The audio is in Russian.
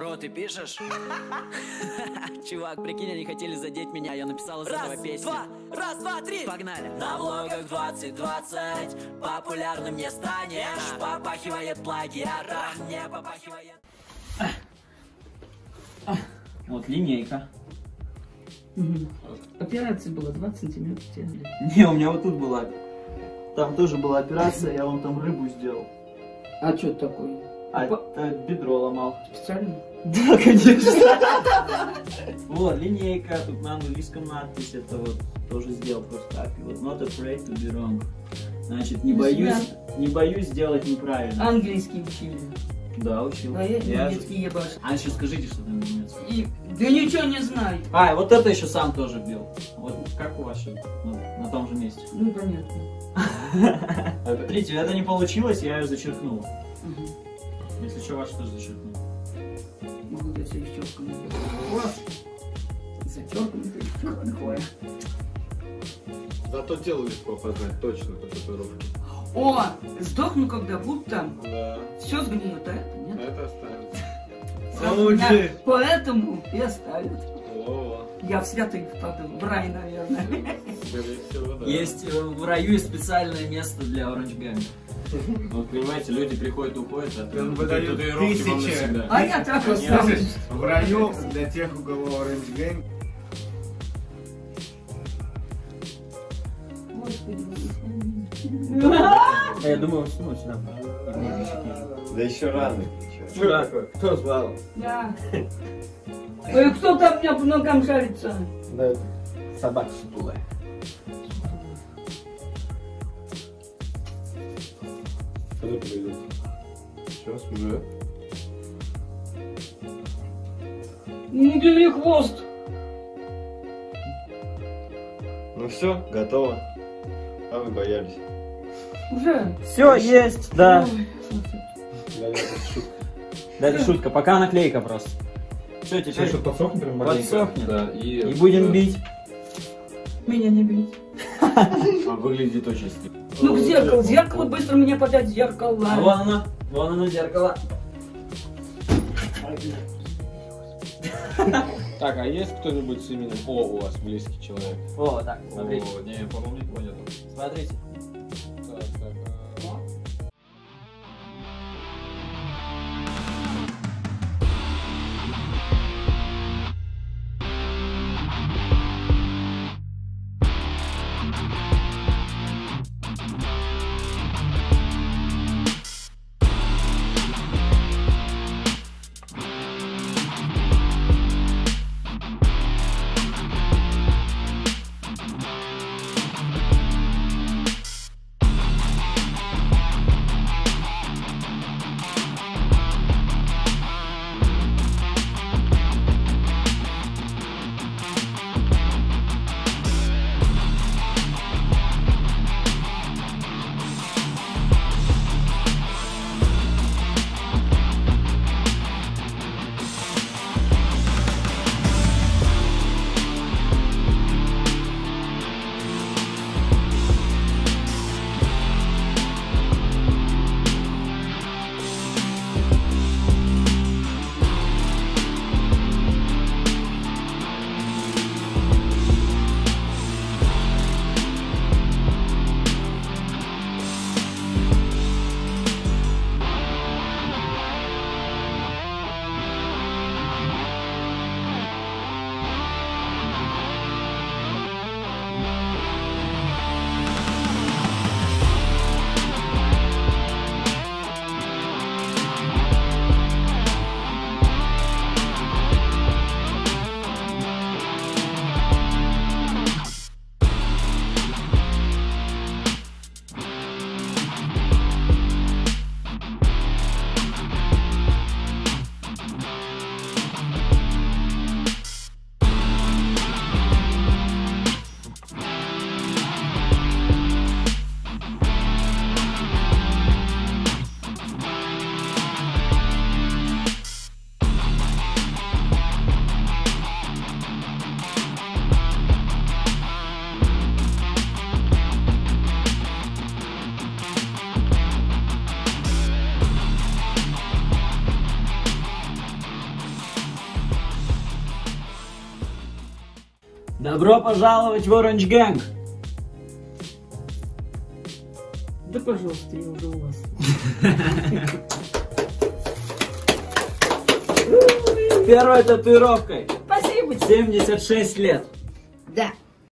Бро, ты пишешь? Чувак, прикинь, они хотели задеть меня, я написал из этого песню. Раз, два, три! Погнали! На влогах 2020 популярным не станешь. Попахивает плагиатом, не попахивает. Вот линейка. Операция была 20 сантиметров. Не, у меня вот тут была. Там тоже была операция, я вам там рыбу сделал. А что это такое? А это бедро ломал. Специально? Да, конечно. Вот, линейка, тут на английском надпись, это вот тоже сделал просто так. И вот not afraid to be wrong. Значит, не боюсь сделать неправильно. Английский учили. Да, учил. А я немецкий ебаш. А еще скажите, что там немецкий. Да ничего не знаю. А, вот это еще сам тоже бил. Вот как у вас сейчас, на том же месте. Ну, понятно. Смотрите, это не получилось, я ее зачеркнул. Если что, ваш тоже зачеркнул. Могу я все щетками. Класс. Зачеркнутый. Зато тело легко познать, точно по татуировке. О, сдохну когда будто. Да. Все сгниет, а это нет. Это останется. Сразу меня поэтому и оставят. О, Я в святых впаду, в рай, наверное. скорее всего, да. Есть в раю специальное место для Orange Gang. Вот понимаете, люди приходят, уходят, а Он выдает татуировки вам на тысячи. себя. А я так останусь. В раю для тех, у кого Orange Gang. Я думаю, что сюда. Да еще рано. Что такое? Кто звал? Да. Ой, кто там у меня по ногам шарится? Да, это собака сутулая. Когда подойдет? Сейчас уже. Не бери хвост. Ну все, готово. А вы боялись. Уже. Все, есть, да. Ой, Да, это шутка. Да, это шутка, пока наклейка просто. Все, Все, теперь что подсохнет прям маленько. подсохнет. Да, И будем бить. Меня не бить. А выглядит очень стильно. Ну, к зеркалу. Зеркало быстро меня подать. Зеркало. А вон оно зеркало. Так, а есть кто-нибудь с именем О у вас близкий человек? О, так, смотрите. О, не, по-моему, никого нету. Смотрите. Добро пожаловать в Orange Gang! Да пожалуйста, я уже у вас. Первой татуировкой. Спасибо. 76 лет. Да.